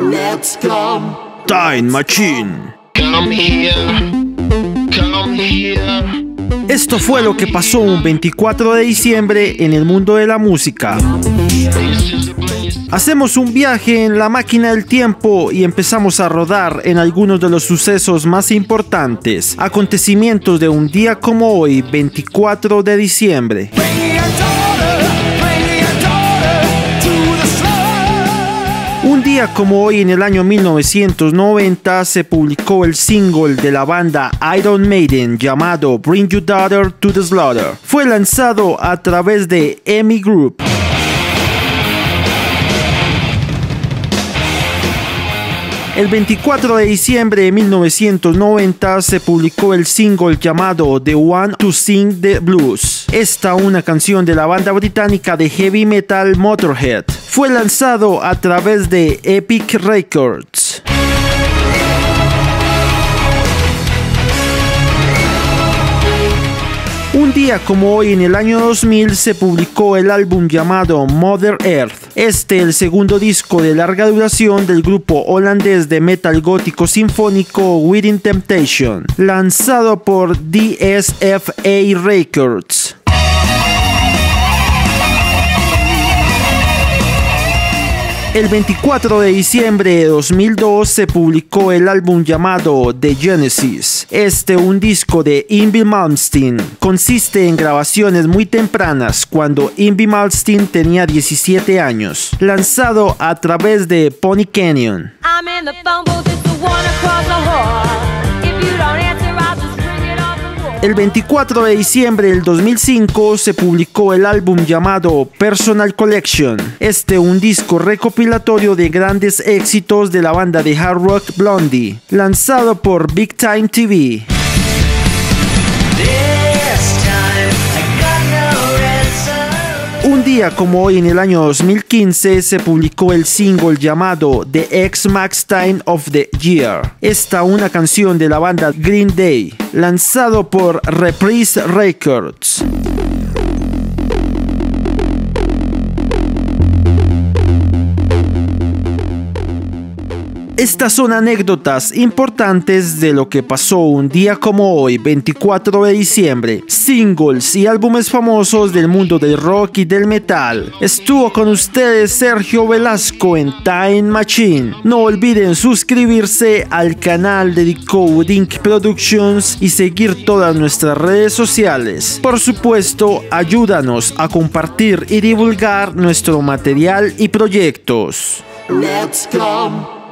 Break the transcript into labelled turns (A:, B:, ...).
A: Let's go.
B: Time Machine.
A: Come here. Come here.
B: Esto fue lo que pasó un 24 de diciembre en el mundo de la música. Hacemos un viaje en la máquina del tiempo y empezamos a rodar en algunos de los sucesos más importantes, acontecimientos de un día como hoy, 24 de diciembre. Un día como hoy en el año 1990 se publicó el single de la banda Iron Maiden llamado Bring Your Daughter to the Slaughter. Fue lanzado a través de EMI Group. El 24 de diciembre de 1990 se publicó el single llamado The One to Sing the Blues. Esta una canción de la banda británica de heavy metal Motorhead. Fue lanzado a través de Epic Records. Un día como hoy en el año 2000 se publicó el álbum llamado Mother Earth. El segundo disco de larga duración del grupo holandés de metal gótico sinfónico Within Temptation, lanzado por DSFA Records. El 24 de diciembre de 2002 se publicó el álbum llamado The Genesis. Un disco de Yngwie Malmsteen. Consiste en grabaciones muy tempranas cuando Yngwie Malmsteen tenía 17 años. Lanzado a través de Pony Canyon. El 24 de diciembre del 2005 se publicó el álbum llamado Personal Collection. Un disco recopilatorio de grandes éxitos de la banda de hard rock Blondie, lanzado por Big Time TV. Un día como hoy en el año 2015 se publicó el single llamado The X Max Time of the Year. Una canción de la banda Green Day, lanzado por Reprise Records. Estas son anécdotas importantes de lo que pasó un día como hoy, 24 de diciembre. Singles y álbumes famosos del mundo del rock y del metal. Estuvo con ustedes Sergio Velasco en Time Machine. No olviden suscribirse al canal de Decode Inc. Productions y seguir todas nuestras redes sociales. Por supuesto, ayúdanos a compartir y divulgar nuestro material y proyectos.
A: Let's go.